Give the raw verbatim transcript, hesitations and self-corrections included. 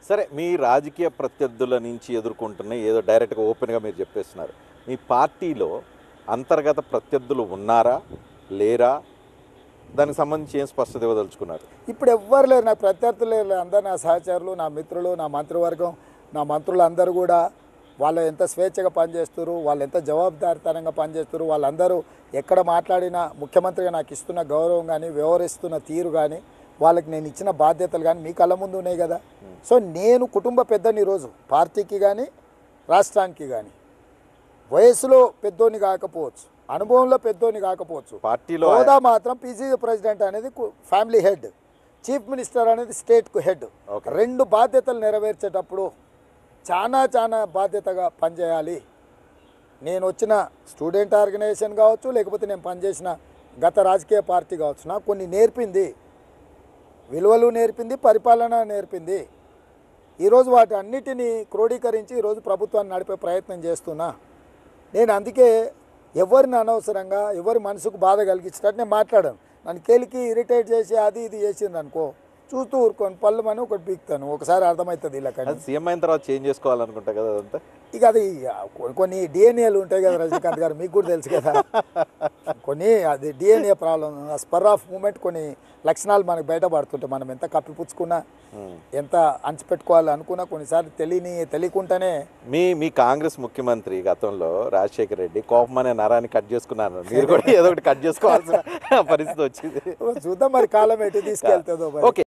సరే, మీ రాజకీయ ప్రత్యర్థుల నుంచి ఎదుర్కొంటున్న ఏదో డైరెక్ట్గా ఓపెన్గా మీరు చెప్పేస్తున్నారు. మీ పార్టీలో అంతర్గత ప్రత్యర్థులు ఉన్నారా లేరా, దానికి సంబంధించి ఏం స్పష్టత ఇవ్వదలుచుకున్నారు? ఇప్పుడు ఎవ్వరు లేరు, నా ప్రత్యర్థులు లేరు. అందరు నా సహచరులు, నా మిత్రులు, నా మంత్రివర్గం, నా మంత్రులు అందరూ కూడా వాళ్ళు ఎంత స్వేచ్ఛగా పనిచేస్తారు, వాళ్ళు ఎంత జవాబుదారితనంగా పనిచేస్తారు. వాళ్ళందరూ ఎక్కడ మాట్లాడినా ముఖ్యమంత్రిగా నాకు ఇస్తున్న గౌరవం కానీ, వ్యవహరిస్తున్న తీరు కానీ, వాళ్ళకి నేను ఇచ్చిన బాధ్యతలు కానీ మీ కళ్ళ ముందు ఉన్నాయి కదా. సో నేను కుటుంబ పెద్దని ఈరోజు పార్టీకి కానీ రాష్ట్రానికి కానీ. వయసులో పెద్దోని కాకపోవచ్చు, అనుభవంలో పెద్దోని కాకపోవచ్చు, పార్టీలో హోదా మాత్రం పీసీసీ ప్రెసిడెంట్ అనేది ఫ్యామిలీ హెడ్, చీఫ్ మినిస్టర్ అనేది స్టేట్కు హెడ్. రెండు బాధ్యతలు నెరవేర్చేటప్పుడు చాలా చాలా బాధ్యతగా పనిచేయాలి. నేను వచ్చిన స్టూడెంట్ ఆర్గనైజేషన్ కావచ్చు, లేకపోతే నేను పనిచేసిన గత రాజకీయ పార్టీ కావచ్చు, నాకు కొన్ని నేర్పింది, విలువలు నేర్పింది, పరిపాలన నేర్పింది. ఈరోజు వాటి అన్నిటినీ క్రోడీకరించి ఈరోజు ప్రభుత్వాన్ని నడిపే ప్రయత్నం చేస్తున్నా. నేను అందుకే ఎవరిని అనవసరంగా ఎవరి మనసుకు బాధ కలిగించేటట్టు నేను మాట్లాడాను. నన్ను కేలికి ఇరిటేట్ చేసి అది ఇది చేసింది అనుకో, చూస్తూ ఊరుకొని పళ్ళు అని ఒకటి పీకుతాను. ఒకసారి అర్థమవుతుంది ఇలా. కానీ సీఎం అయిన తర్వాత చేంజ్ చేసుకోవాలనుకుంటా కదా అదంతా. ఇక అది కొన్ని డిఎన్ఏలు ఉంటాయి కదా రజనీకాంత్ గారు, మీకు కూడా తెలుసు కదా. కొన్ని అది DNA problem, spur of moment కొన్ని లక్షణాలు మనకు బయటపడుతుంటాయి. మనం ఎంత కప్పిపుచ్చుకున్నా, ఎంత అంచిపెట్టుకోవాలి అనుకున్నా కొన్నిసార్లు తెలియని తెలియకుండానే. మీ మీ కాంగ్రెస్ ముఖ్యమంత్రి గతంలో రాజశేఖర రెడ్డి కోపం అనే నరాన్ని కట్ చేసుకున్నారు, మీరు కూడా ఏదో ఒకటి కట్ చేసుకోవాల్సిన పరిస్థితి వచ్చింది. చూద్దాం మరి కాలం ఎటు తీసుకెళ్తుందో. ఓకే.